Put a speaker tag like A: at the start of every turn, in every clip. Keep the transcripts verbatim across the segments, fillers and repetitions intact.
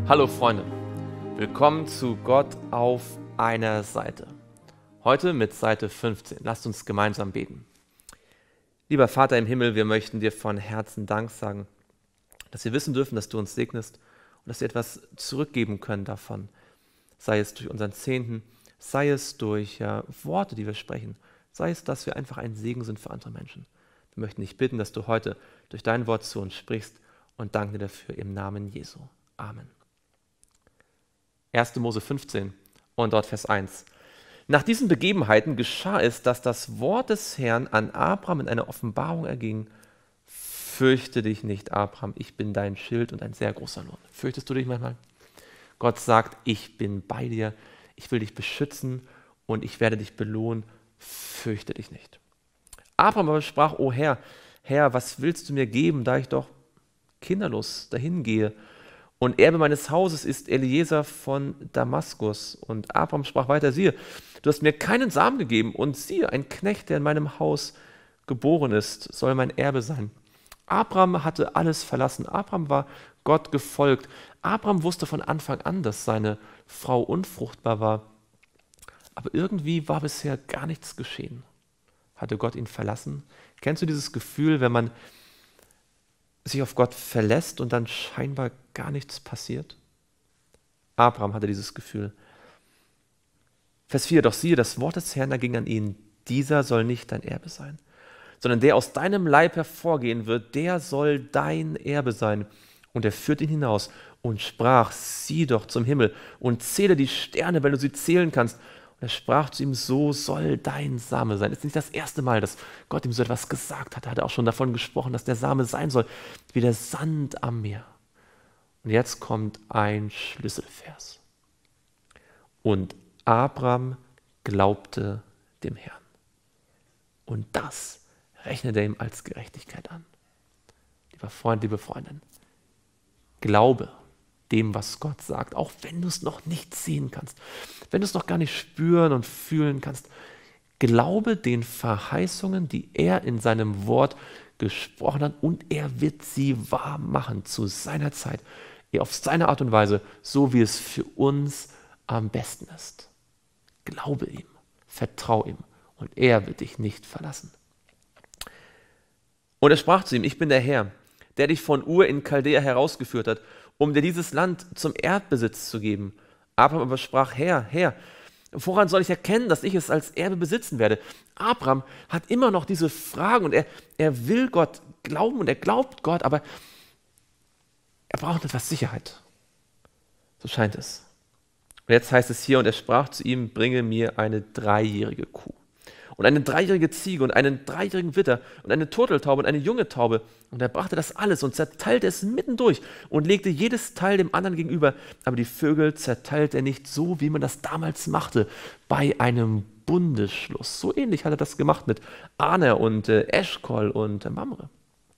A: Hallo Freunde, willkommen zu Gott auf einer Seite. Heute mit Seite fünfzehn. Lasst uns gemeinsam beten. Lieber Vater im Himmel, wir möchten dir von Herzen Dank sagen, dass wir wissen dürfen, dass du uns segnest und dass wir etwas zurückgeben können davon. Sei es durch unseren Zehnten, sei es durch ja, Worte, die wir sprechen, sei es, dass wir einfach ein Segen sind für andere Menschen. Wir möchten dich bitten, dass du heute durch dein Wort zu uns sprichst und danken dir dafür im Namen Jesu. Amen. erster Mose fünfzehn und dort Vers eins. Nach diesen Begebenheiten geschah es, dass das Wort des Herrn an Abraham in einer Offenbarung erging. Fürchte dich nicht, Abraham, ich bin dein Schild und ein sehr großer Lohn. Fürchtest du dich manchmal? Gott sagt, ich bin bei dir, ich will dich beschützen und ich werde dich belohnen. Fürchte dich nicht. Abraham aber sprach, o Herr, Herr, was willst du mir geben, da ich doch kinderlos dahin gehe? Und Erbe meines Hauses ist Eliezer von Damaskus. Und Abraham sprach weiter, siehe, du hast mir keinen Samen gegeben. Und siehe, ein Knecht, der in meinem Haus geboren ist, soll mein Erbe sein. Abraham hatte alles verlassen. Abraham war Gott gefolgt. Abraham wusste von Anfang an, dass seine Frau unfruchtbar war. Aber irgendwie war bisher gar nichts geschehen. Hatte Gott ihn verlassen? Kennst du dieses Gefühl, wenn man sich auf Gott verlässt und dann scheinbar gar nichts passiert? Abraham hatte dieses Gefühl. Vers vier, doch siehe, das Wort des Herrn erging an ihn, dieser soll nicht dein Erbe sein, sondern der aus deinem Leib hervorgehen wird, der soll dein Erbe sein. Und er führte ihn hinaus und sprach, sieh doch zum Himmel und zähle die Sterne, wenn du sie zählen kannst. Und er sprach zu ihm, so soll dein Same sein. Es ist nicht das erste Mal, dass Gott ihm so etwas gesagt hat. Er hat auch schon davon gesprochen, dass der Same sein soll, wie der Sand am Meer. Und jetzt kommt ein Schlüsselvers. Und Abraham glaubte dem Herrn. Und das rechnet er ihm als Gerechtigkeit an. Lieber Freund, liebe Freundin, glaube dem, was Gott sagt, auch wenn du es noch nicht sehen kannst, wenn du es noch gar nicht spüren und fühlen kannst, glaube den Verheißungen, die er in seinem Wort gesprochen hat, und er wird sie wahr machen zu seiner Zeit, auf seine Art und Weise, so wie es für uns am besten ist. Glaube ihm, vertrau ihm und er wird dich nicht verlassen. Und er sprach zu ihm, ich bin der Herr, der dich von Ur in Chaldea herausgeführt hat, um dir dieses Land zum Erdbesitz zu geben. Abraham aber sprach, Herr, Herr, woran soll ich erkennen, dass ich es als Erbe besitzen werde? Abraham hat immer noch diese Fragen und er, er will Gott glauben und er glaubt Gott, aber er braucht etwas Sicherheit. So scheint es. Und jetzt heißt es hier, und er sprach zu ihm, bringe mir eine dreijährige Kuh und eine dreijährige Ziege und einen dreijährigen Widder und eine Turteltaube und eine junge Taube. Und er brachte das alles und zerteilte es mittendurch und legte jedes Teil dem anderen gegenüber. Aber die Vögel zerteilte er nicht so, wie man das damals machte, bei einem Bundesschluss. So ähnlich hat er das gemacht mit Aner und äh, Eschkol und äh, Mamre.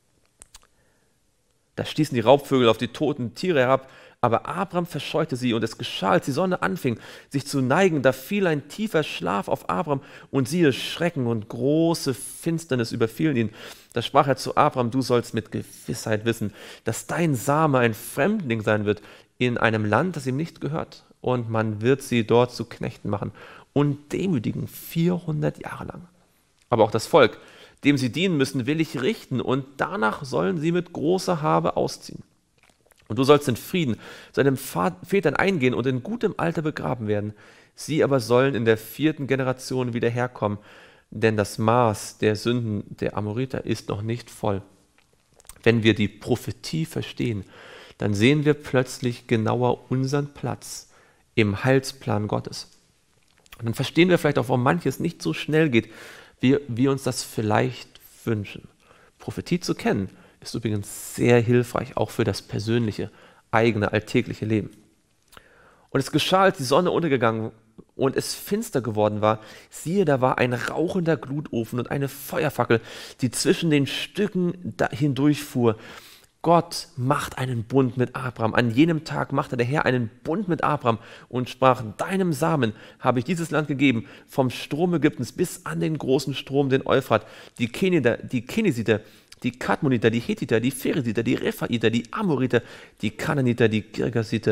A: Da stießen die Raubvögel auf die toten Tiere herab, aber Abraham verscheute sie, und es geschah, als die Sonne anfing, sich zu neigen, da fiel ein tiefer Schlaf auf Abraham, und siehe, Schrecken und große Finsternis überfielen ihn. Da sprach er zu Abraham, du sollst mit Gewissheit wissen, dass dein Same ein Fremdling sein wird in einem Land, das ihm nicht gehört, und man wird sie dort zu Knechten machen und demütigen vierhundert Jahre lang. Aber auch das Volk, dem sie dienen müssen, will ich richten, und danach sollen sie mit großer Habe ausziehen. Und du sollst in Frieden zu deinen Vätern eingehen und in gutem Alter begraben werden. Sie aber sollen in der vierten Generation wieder herkommen, denn das Maß der Sünden der Amoriter ist noch nicht voll. Wenn wir die Prophetie verstehen, dann sehen wir plötzlich genauer unseren Platz im Heilsplan Gottes. Und dann verstehen wir vielleicht auch, warum manches nicht so schnell geht, wie wir uns das vielleicht wünschen. Prophetie zu kennen ist übrigens sehr hilfreich, auch für das persönliche, eigene, alltägliche Leben. Und es geschah, als die Sonne untergegangen und es finster geworden war, siehe, da war ein rauchender Glutofen und eine Feuerfackel, die zwischen den Stücken hindurchfuhr. Gott macht einen Bund mit Abraham. An jenem Tag machte der Herr einen Bund mit Abraham und sprach, deinem Samen habe ich dieses Land gegeben, vom Strom Ägyptens bis an den großen Strom, den Euphrat, die Keneder, die Kenesiter, die Kadmoniter, die Hethiter, die Pheresiter, die Rephaiter, die Amoriter, die Kananiter, die Girgasiter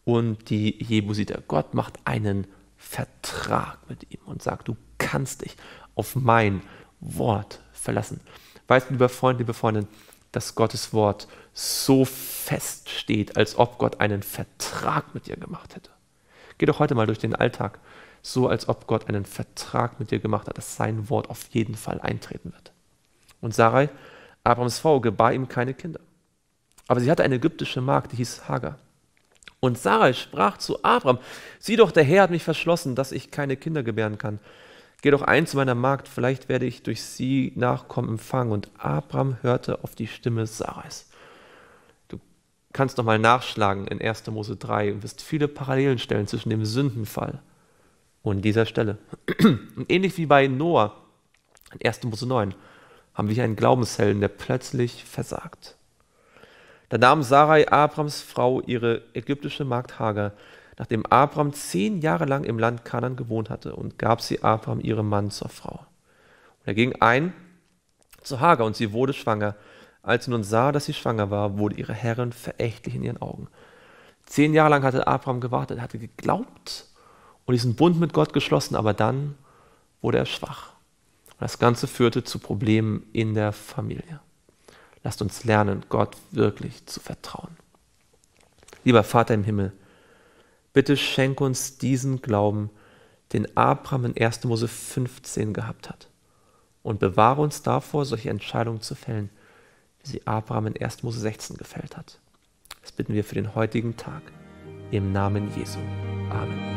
A: und die Jebusiter. Gott macht einen Vertrag mit ihm und sagt, du kannst dich auf mein Wort verlassen. Weißt du, lieber Freund, liebe Freundin, dass Gottes Wort so fest steht, als ob Gott einen Vertrag mit dir gemacht hätte. Geh doch heute mal durch den Alltag, so als ob Gott einen Vertrag mit dir gemacht hat, dass sein Wort auf jeden Fall eintreten wird. Und Sarai, Abrahams Frau, gebar ihm keine Kinder. Aber sie hatte eine ägyptische Magd, die hieß Hagar. Und Sarai sprach zu Abraham, sieh doch, der Herr hat mich verschlossen, dass ich keine Kinder gebären kann. Geh doch ein zu meiner Magd, vielleicht werde ich durch sie Nachkommen empfangen. Und Abraham hörte auf die Stimme Sarais. Du kannst noch mal nachschlagen in erster Mose drei und wirst viele Parallelen stellen zwischen dem Sündenfall und dieser Stelle. Und ähnlich wie bei Noah in erster Mose neun haben wir hier einen Glaubenshelden, der plötzlich versagt. Da nahm Sarai, Abrams Frau, ihre ägyptische Magd Hagar, nachdem Abram zehn Jahre lang im Land Kanaan gewohnt hatte, und gab sie Abram, ihrem Mann, zur Frau. Und er ging ein zu Hagar, und sie wurde schwanger. Als sie nun sah, dass sie schwanger war, wurde ihre Herrin verächtlich in ihren Augen. Zehn Jahre lang hatte Abram gewartet, er hatte geglaubt und diesen Bund mit Gott geschlossen, aber dann wurde er schwach. Und das Ganze führte zu Problemen in der Familie. Lasst uns lernen, Gott wirklich zu vertrauen. Lieber Vater im Himmel, bitte schenk uns diesen Glauben, den Abraham in erster Mose fünfzehn gehabt hat. Und bewahre uns davor, solche Entscheidungen zu fällen, wie sie Abraham in erster Mose sechzehn gefällt hat. Das bitten wir für den heutigen Tag. Im Namen Jesu. Amen.